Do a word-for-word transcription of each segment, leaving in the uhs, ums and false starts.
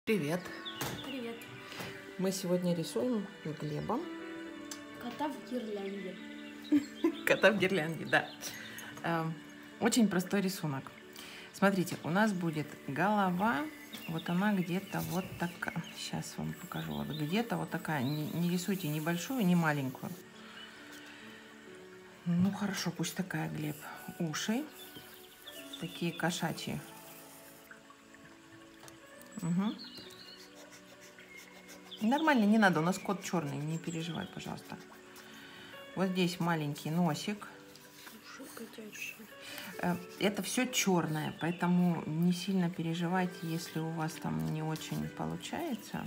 Привет! Привет. Мы сегодня рисуем с Глебом Кота в гирлянде. кота в гирлянде, да. Эм, Очень простой рисунок. Смотрите, у нас будет голова, вот она где-то вот такая. Сейчас вам покажу. Вот где-то вот такая. Не, не рисуйте ни большую, ни маленькую. Ну хорошо, пусть такая, Глеб. Уши такие кошачьи. Угу. Нормально, не надо, у нас кот черный, не переживай, пожалуйста. Вот здесь маленький носик. Уши котячие. Это все черное, поэтому не сильно переживайте, если у вас там не очень получается.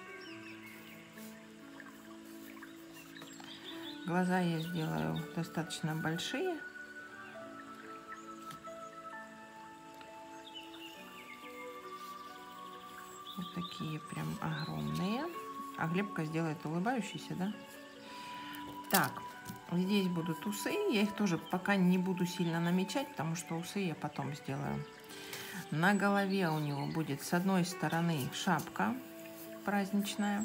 Глаза я сделаю достаточно большие. Вот такие прям огромные. А Глебка сделает улыбающийся, да? Так, здесь будут усы. Я их тоже пока не буду сильно намечать, потому что усы я потом сделаю. На голове у него будет с одной стороны шапка праздничная.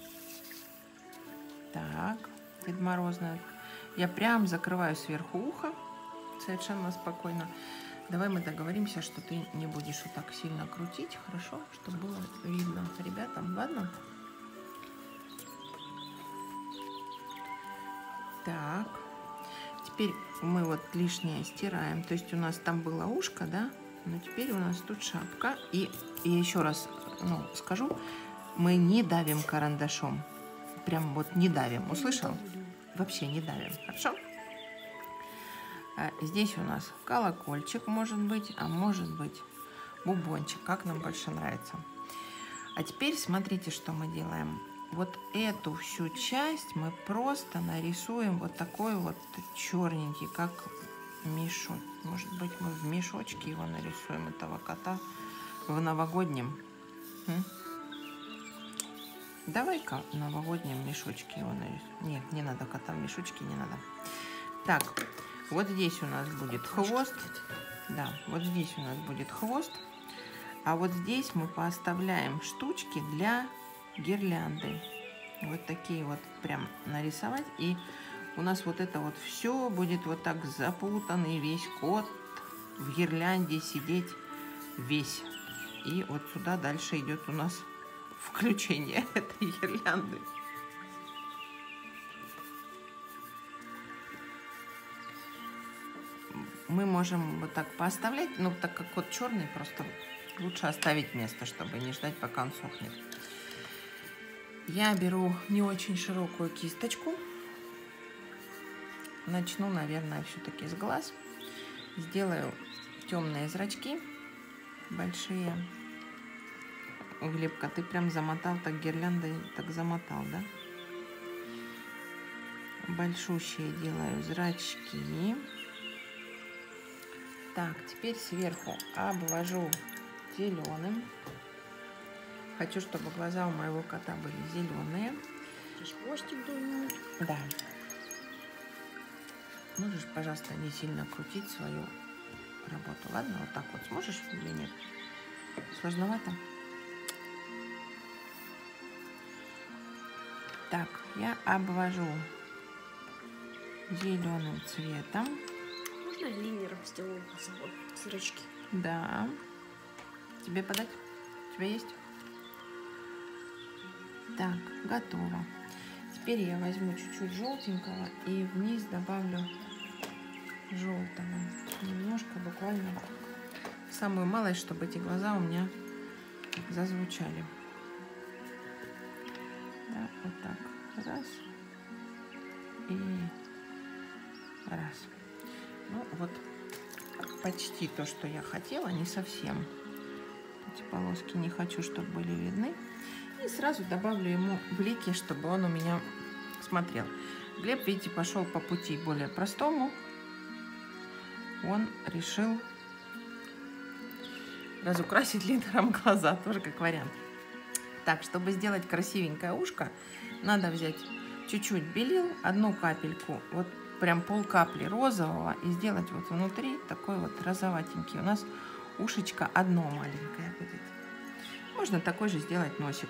Так, Дед Морозная. Я прям закрываю сверху ухо, совершенно спокойно. Давай мы договоримся, что ты не будешь вот так сильно крутить, хорошо? Чтобы было видно ребятам, ладно? Так, теперь мы вот лишнее стираем. То есть у нас там было ушко, да? Но теперь у нас тут шапка. И, и еще раз ну, скажу, мы не давим карандашом. Прям вот не давим. Услышал? Вообще не давим. Хорошо? А здесь у нас колокольчик может быть, а может быть бубончик. Как нам больше нравится. А теперь смотрите, что мы делаем. Вот эту всю часть мы просто нарисуем вот такой вот черненький, как мешок. Может быть, мы в мешочке его нарисуем, этого кота, в новогоднем. М? Давай-ка в новогоднем мешочке его нарисуем. Нет, не надо кота в мешочке, не надо. Так, вот здесь у нас будет хвост. Да, вот здесь у нас будет хвост. А вот здесь мы поставляем штучки для гирлянды. Вот такие вот прям нарисовать. И у нас вот это вот все будет вот так запутанный весь кот в гирлянде сидеть весь. И вот сюда дальше идет у нас включение этой гирлянды. Мы можем вот так поставлять, но так как кот черный, просто лучше оставить место, чтобы не ждать, пока он сохнет. Я беру не очень широкую кисточку. Начну, наверное, все-таки с глаз. Сделаю темные зрачки большие. Глебка, ты прям замотал так гирляндой, так замотал, да? Большущие делаю зрачки. Так, теперь сверху обвожу зеленым. Хочу, чтобы глаза у моего кота были зеленые. Здесь хвостик думаю. Да. Можешь, пожалуйста, не сильно крутить свою работу, ладно? Вот так вот сможешь или нет? Сложновато? Так, я обвожу зеленым цветом. Можно линером сделаю вот зрачки? Да. Тебе подать? У тебя есть? Так, готово. Теперь я возьму чуть-чуть желтенького и вниз добавлю желтого. Немножко, буквально самую малость, чтобы эти глаза у меня зазвучали. Да, вот так. Раз. И раз. Ну, вот почти то, что я хотела, не совсем. Эти полоски не хочу, чтобы были видны. И сразу добавлю ему блики, чтобы он у меня смотрел. Глеб, видите, пошел по пути более простому. Он решил разукрасить линером глаза, тоже как вариант. Так, чтобы сделать красивенькое ушко, надо взять чуть-чуть белил, одну капельку, вот прям пол капли розового, и сделать вот внутри такой вот розоватенький. У нас ушечко одно маленькое будет. Можно такой же сделать носик.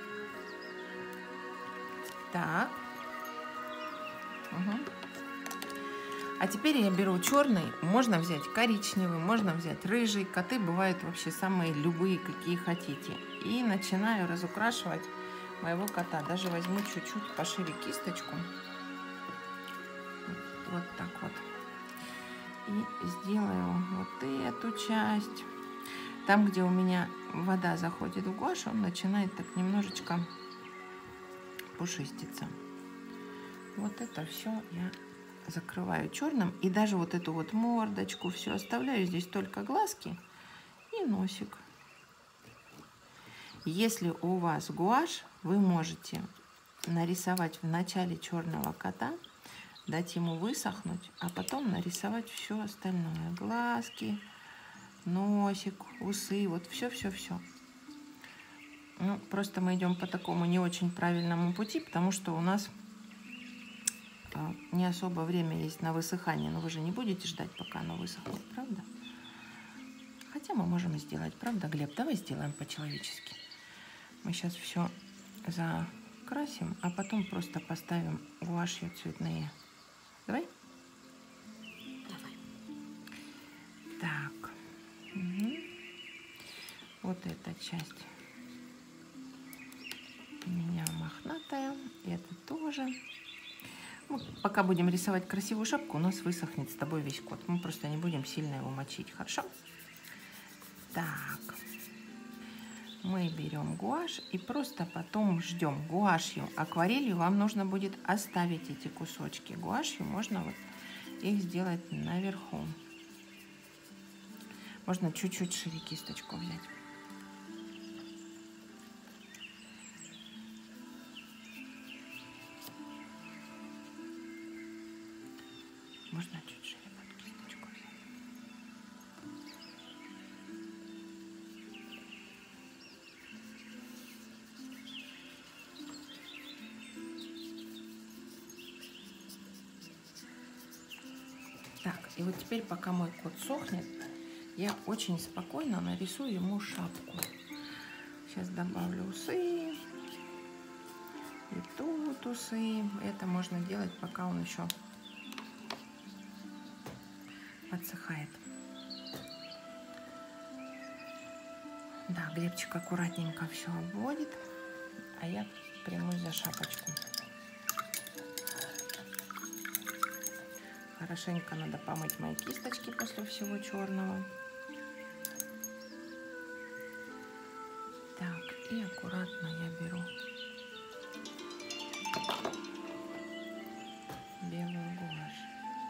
Так. Угу. А теперь я беру черный, можно взять коричневый, можно взять рыжий. Коты бывают вообще самые любые, какие хотите. И начинаю разукрашивать моего кота. Даже возьму чуть-чуть пошире кисточку. Вот так вот. И сделаю вот эту часть. Там, где у меня вода заходит в гуашь, он начинает так немножечко пушиститься. Вот это все я закрываю черным. И даже вот эту вот мордочку все оставляю. Здесь только глазки и носик. Если у вас гуашь, вы можете нарисовать в начале черного кота, дать ему высохнуть, а потом нарисовать все остальное. Глазки, носик, усы, вот все-все-все. Ну, просто мы идем по такому не очень правильному пути, потому что у нас не особо время есть на высыхание. Но вы же не будете ждать, пока оно высохнет, правда? Хотя мы можем сделать, правда, Глеб? Давай сделаем по-человечески. Мы сейчас все закрасим, а потом просто поставим гуашью цветные. Давай? Давай. Так. Угу. Вот эта часть у меня мохнатая. Это тоже. Мы пока будем рисовать красивую шапку, у нас высохнет с тобой весь кот. Мы просто не будем сильно его мочить. Хорошо? Так. Мы берем гуашь и просто потом ждем. Гуашью, акварелью вам нужно будет оставить эти кусочки. Гуашью можно вот их сделать наверху. Можно чуть-чуть шире кисточку взять. Можно чуть шире под кисточку взять. Так, и вот теперь, пока мой кот сохнет, я очень спокойно нарисую ему шапку. Сейчас добавлю усы. И тут усы. Это можно делать, пока он еще подсыхает. Да, Глебчик аккуратненько все обводит, а я примусь за шапочку. Хорошенько надо помыть мои кисточки после всего черного. Так, и аккуратно я беру белую гуашь.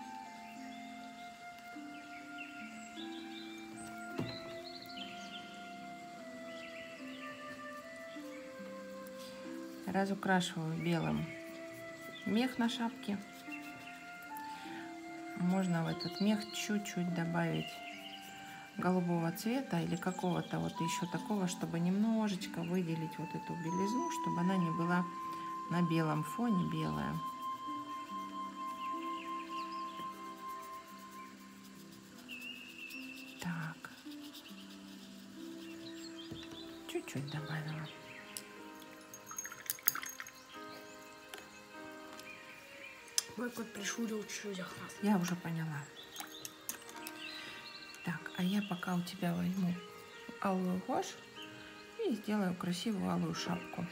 Разукрашиваю белым мех на шапке. Можно в этот мех чуть-чуть добавить голубого цвета или какого-то вот еще такого, чтобы немножечко выделить вот эту белизну, чтобы она не была на белом фоне белая. Так. Чуть-чуть добавила. Мой кот пришурил чуть охват. Я уже поняла. Так, а я пока у тебя возьму алую гуашь и сделаю красивую алую шапку.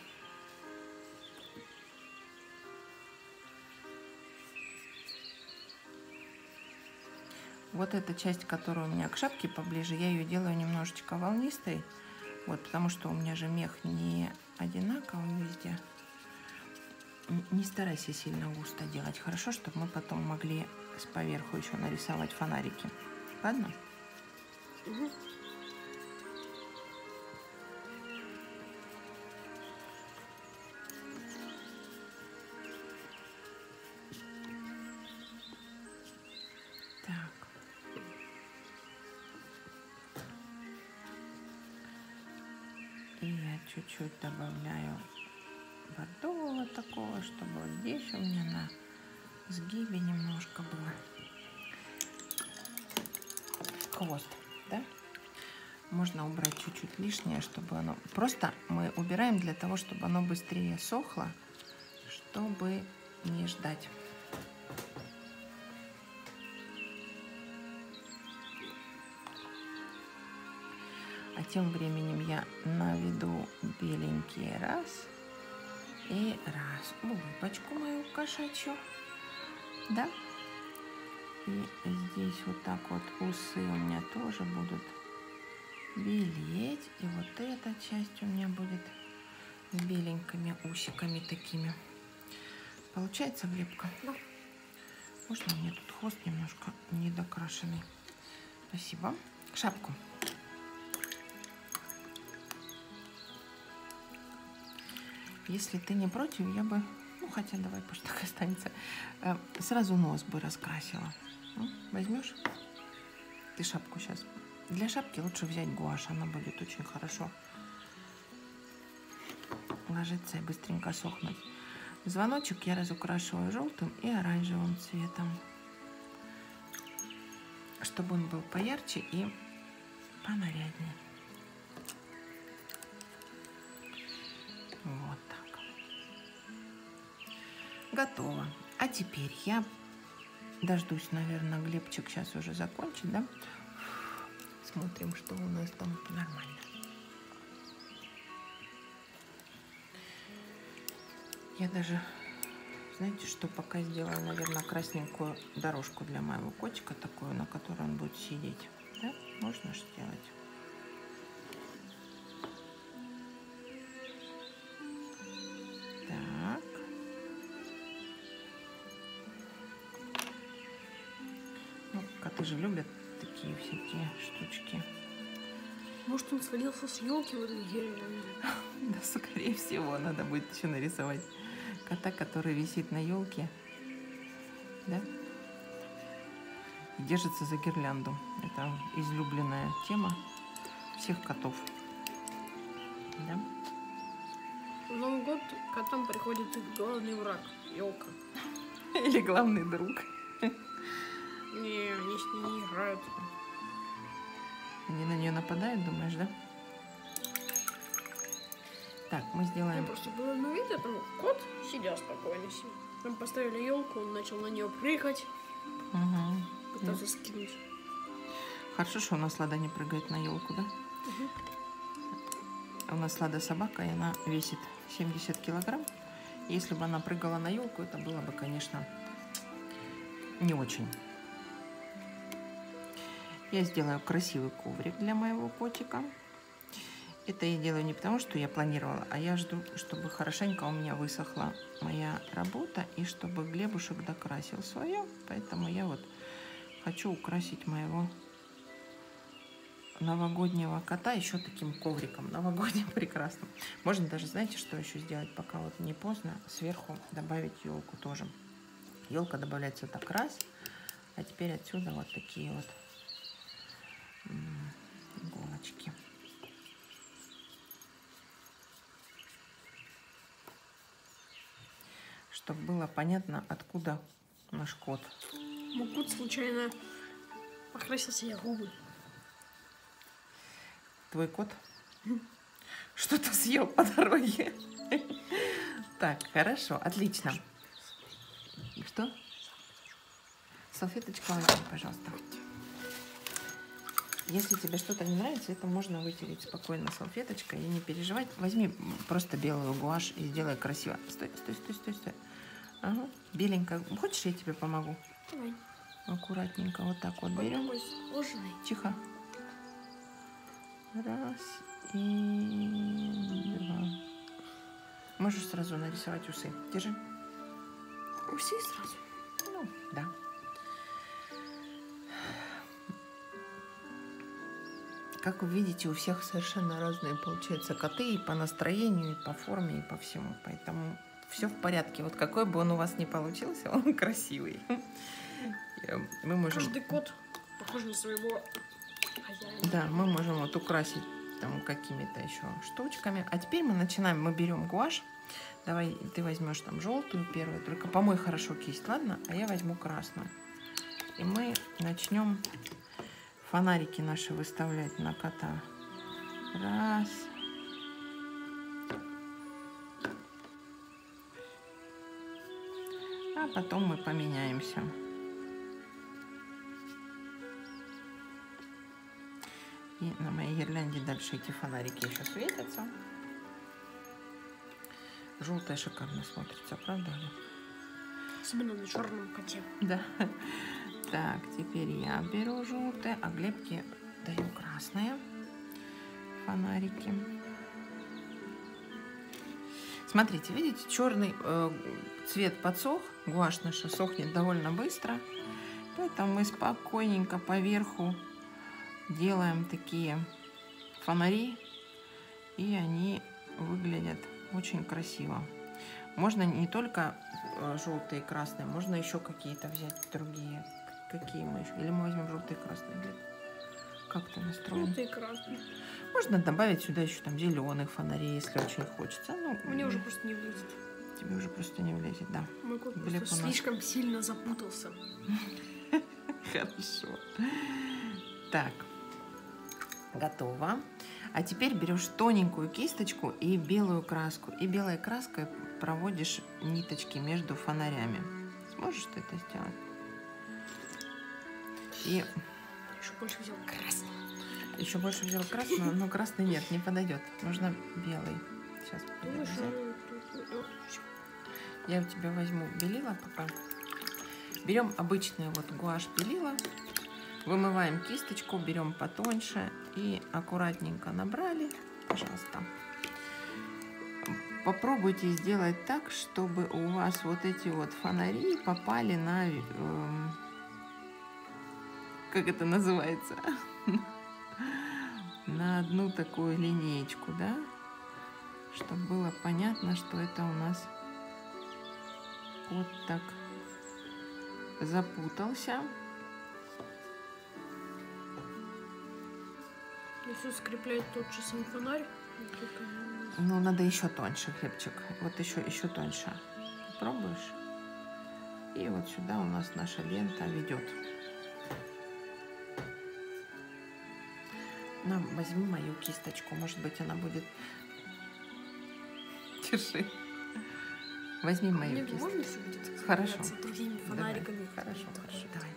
Вот эта часть, которая у меня к шапке поближе, я ее делаю немножечко волнистой. Вот, потому что у меня же мех не одинаковый везде. Не старайся сильно густо делать, хорошо, чтобы мы потом могли с поверху еще нарисовать фонарики. Ладно? Угу. Так. И я чуть-чуть добавляю бордового такого, чтобы вот здесь у меня на сгибе немножко было. Хвост, да? Можно убрать чуть-чуть лишнее, чтобы оно... Просто мы убираем для того, чтобы оно быстрее сохло, чтобы не ждать. А тем временем я наведу беленький раз и раз улыбочку мою кошачью, да? И здесь вот так вот усы у меня тоже будут белеть. И вот эта часть у меня будет с беленькими усиками такими. Получается, Глебка? Да. Можно мне тут хвост немножко недокрашенный? Спасибо. Шапку. Если ты не против, я бы, ну хотя давай, пусть так останется, э, сразу нос бы раскрасила. Ну, возьмешь? Ты шапку сейчас. Для шапки лучше взять гуашь, она будет очень хорошо ложиться и быстренько сохнуть. Звоночек я разукрашиваю желтым и оранжевым цветом, чтобы он был поярче и понаряднее. Вот так. Готово. А теперь я дождусь, наверное, Глебчик сейчас уже закончит, да? Смотрим, что у нас там нормально. Я даже, знаете, что пока сделаю, наверное, красненькую дорожку для моего котика, такую, на которой он будет сидеть. Да? Можно же сделать. Так. Ну, коты же любят такие всякие штучки. Может, он свалился с елки в этой гирлянде? Да, скорее всего, надо будет еще нарисовать кота, который висит на елке, да, и держится за гирлянду. Это излюбленная тема всех котов, да? В Новый год к котам приходит их главный враг — елка. Или главный друг. Не, они с ней не играют. Они на нее нападают, думаешь, да? Так, мы сделаем... Я просто было одно видео, там кот сидел спокойно себе. Там поставили елку, он начал на нее прыгать, Угу. пытаться скинуть. Хорошо, что у нас Лада не прыгает на елку, да? Угу. У нас Лада собака, и она весит семьдесят килограмм. Если бы она прыгала на елку, это было бы, конечно, не очень. Я сделаю красивый коврик для моего котика. Это я делаю не потому, что я планировала, а я жду, чтобы хорошенько у меня высохла моя работа и чтобы Глебушек докрасил свое. Поэтому я вот хочу украсить моего новогоднего кота еще таким ковриком новогодним прекрасным. Можно даже, знаете, что еще сделать, пока вот не поздно, сверху добавить елку тоже. Елка добавляется так раз, а теперь отсюда вот такие вот иголочки. Чтобы было понятно, откуда наш кот. Мой кот случайно покрасил себе губы. Твой кот что-то съел по дороге. Так, хорошо, отлично. Что? Салфеточка возьми, пожалуйста. Если тебе что-то не нравится, это можно вытереть спокойно салфеточкой и не переживать. Возьми просто белую гуашь и сделай красиво. Стой, стой, стой, стой, стой. Ага, беленькая. Хочешь, я тебе помогу? Давай. Аккуратненько вот так вот Он берем. такой сложный. Тихо. Раз и два. Можешь сразу нарисовать усы. Держи. Усы сразу. Ну, да. Как вы видите, у всех совершенно разные, получаются, коты и по настроению, и по форме, и по всему. Поэтому все в порядке. Вот какой бы он у вас ни получился, он красивый. Мы можем... Каждый кот похож на своего хозяина. Да, мы можем вот украсить там какими-то еще штучками. А теперь мы начинаем, мы берем гуашь. Давай ты возьмешь там желтую первую, только помой хорошо кисть, ладно? А я возьму красную. И мы начнем фонарики наши выставлять на кота Раз. А потом мы поменяемся. И на моей гирлянде дальше эти фонарики еще светятся. Желтая шикарно смотрится, правда? Особенно на черном коте. Да. Так, теперь я беру желтое, а Глебке даю красное фонарики. Смотрите, видите, черный э, цвет подсох, гуашь наша сохнет довольно быстро, поэтому мы спокойненько поверху делаем такие фонари, и они выглядят очень красиво. Можно не только э, желтые и красные, можно еще какие-то взять другие. Какие мы еще? Или мы возьмем желтые и красные? Как ты настроен? Желтые и красные. Можно добавить сюда еще там зеленых фонарей, если очень хочется. Ну, мне уже просто не влезет. Тебе уже просто не влезет, да. Мой кот Глеб просто у нас... слишком сильно запутался. Хорошо. Так, готово. А теперь берешь тоненькую кисточку и белую краску. И белой краской проводишь ниточки между фонарями. Сможешь ты это сделать? И еще больше взял красный. Еще больше взял красного, но красный нет, не подойдет. Нужно белый. Сейчас. Я у тебя возьму белила пока. Берем обычное вот гуашь белила. Вымываем кисточку, берем потоньше и аккуратненько набрали. Пожалуйста. Попробуйте сделать так, чтобы у вас вот эти вот фонари попали на... Э, как это называется? На одну такую линеечку, да? Чтобы было понятно, что это у нас вот так запутался. Если скреплять тот же самый фонарь, только... Ну, надо еще тоньше, Хлебчик. Вот еще, еще тоньше. Пробуешь? И вот сюда у нас наша лента ведет. На, возьми мою кисточку. Может быть, она будет... Держи. Возьми мою Мне кисточку. можно все будет Хорошо. с другими фонариками? Давай. Хорошо, хорошо. Давай.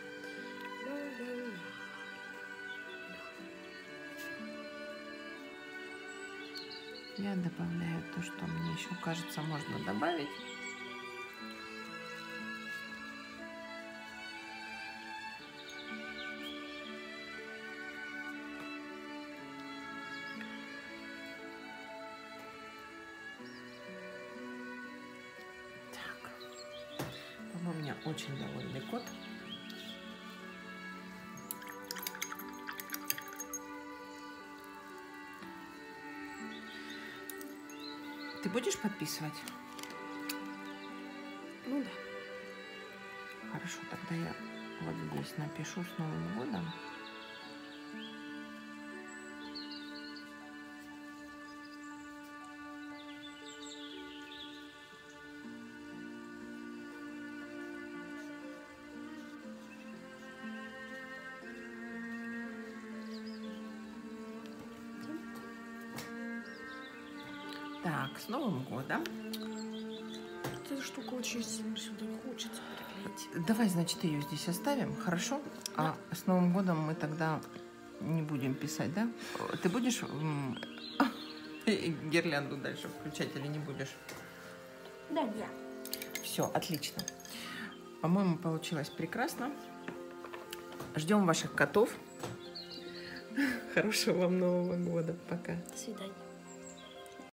Я добавляю то, что мне еще кажется можно добавить. Так. Он у меня очень довольный кот. Ты будешь подписывать? Ну да. Хорошо, тогда я вот здесь напишу с Новым годом. Так, с Новым годом. Эта штука очень сильно сюда не хочется приклеить. Давай, значит, ее здесь оставим, хорошо? А с Новым годом мы тогда не будем писать, да? Ты будешь гирлянду дальше включать или не будешь? Да, я. Все, отлично. По-моему, получилось прекрасно. Ждем ваших котов. Хорошего вам Нового года. Пока. До свидания.